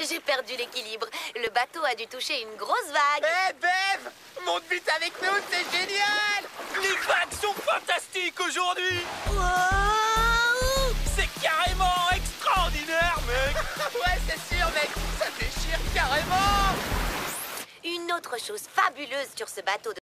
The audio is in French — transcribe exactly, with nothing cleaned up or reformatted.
j'ai perdu l'équilibre. Le bateau a dû toucher une grosse vague. Hé, hey, Bev! Monte vite avec nous, c'est génial! Les vagues sont fantastiques aujourd'hui! Wow! C'est carrément extraordinaire, mec! Ouais, c'est sûr, mec! Ça déchire carrément! Une autre chose fabuleuse sur ce bateau de